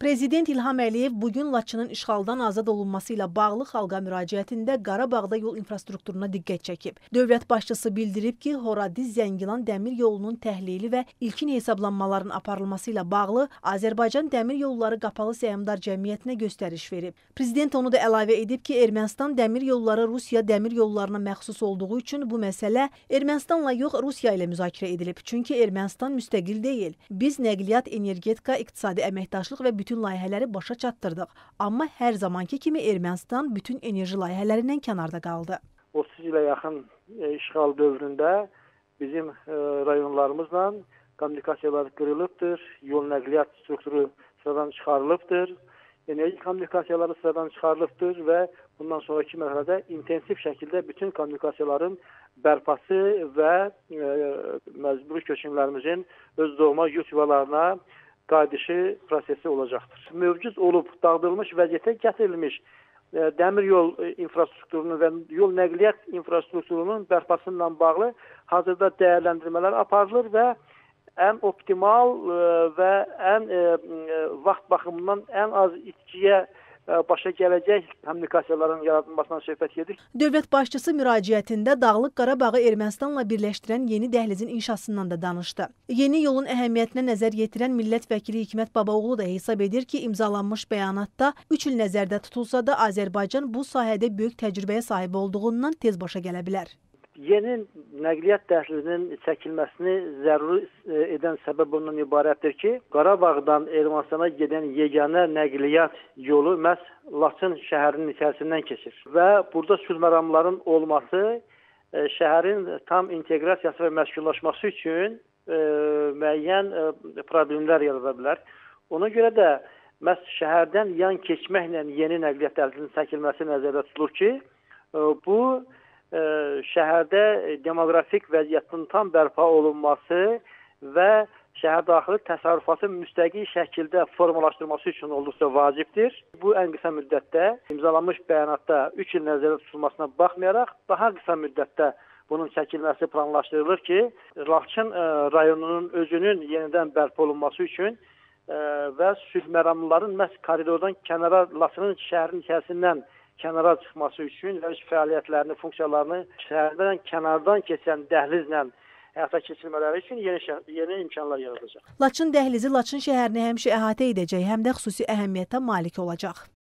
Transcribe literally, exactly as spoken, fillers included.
Prezident İlham Əliyev bugün Laçının işğaldan azad olunması ilə bağlı xalqa müraciətində Qarabağda yol infrastrukturuna diqqət çəkib. Dövlət başçısı bildirib ki, Horadiz-Zəngilan dəmir yolunun təhlili və ilkin hesablanmaların aparılması ilə bağlı Azərbaycan Dəmir Yolları Qapalı Səhmdar Cəmiyyətinə göstəriş verib. Prezident onu da əlavə edib ki, Ermənistan dəmir yolları Rusiya dəmir yollarına məxsus olduğu üçün bu məsələ Ermənistanla yox, Rusiya ilə müzakirə edilib. Çünki Ermənistan müstəqil deyil. Biz nəqliyyat, energetika, iqtisadi əməkdaşlıq və bütün layihələri başa çatdırdıq. Amma hər zamanki kimi Ermənistan bütün enerji layihələrindən kənarda qaldı. otuz ilə yaxın e, işğal dövründə bizim e, rayonlarımızla kommunikasiyalar qırılıbdır, yol nəqliyyat strukturu sıradan çıxarılıbdır, enerji kommunikasiyaları sıradan çıxarılıbdır və bundan sonraki mərhələdə intensiv şəkildə bütün kommunikasiyaların bərpası və e, məcburi köçkünlərimizin öz doğma yurt yuvalarına qayıdışı prosesi olacaqdır. Mövcud olub dağıdılmış vəziyyətə gətirilmiş e, dəmir yol e, infrastrukturunun və yol nəqliyyat infrastrukturunun bərpasıyla bağlı hazırda dəyərləndirmələr aparılır və ən optimal e, və ən e, e, vaxt baxımından ən az itkiyə başa gələcək kommunikasiyaların yaradılmasından söhbət gedir. Dövlət başçısı müraciətində Dağlıq Qarabağı Ermənistanla birləşdirən yeni dəhlizin inşasından da danışdı. Yeni yolun əhəmiyyətinə nəzər yetirən millət vəkili Hikmət Babaoğlu da hesab edir ki, imzalanmış bəyanatda üç il nəzərdə tutulsa da Azərbaycan bu sahədə böyük təcrübəyə sahib olduğundan tez başa gələ bilər. Yeni nəqliyyat dəhlizinin çəkilməsini zəruri edən səbəb ondan ibarətdir ki, Qarabağdan Ermənistana gedən yeganə nəqliyyat yolu məhz Laçın şəhərinin içərisindən keçir. Və burada sülh məramların olması e, şəhərin tam inteqrasiyası və məşğullaşması üçün e, müəyyən e, problemlər yarada bilər. Ona görə də məhz şəhərdən yan keçməklə yeni nəqliyyat dəhlizinin çəkilməsi nəzərdə tutulur ki, e, bu şəhərdə demoqrafik vəziyyətin tam bərpa olunması və şəhər daxili təsərrüfatın müstəqil şəkildə formalaşdırılması üçün olduqca vacibdir. Bu ən qısa müddətdə imzalanmış bəyanatda üç il nəzərdə tutulmasına baxmayaraq daha qısa müddətdə bunun çəkilməsi planlaşdırılır ki, Laçın rayonunun özünün yenidən bərpa olunması üçün və sülh məramlıların məhz koridordan kənara Laçının şəhərin içərisindən kənara çıxması üçün və öz fəaliyyətlərini, funksiyalarını şəhərdən kənardan keçən dəhlizlə həyata keçirmələri üçün yeni, yeni imkanlar yaradacaq. Laçın dəhlizi Laçın şəhərini həmişə əhatə edəcək, həm də xüsusi əhəmiyyətə malik olacaq.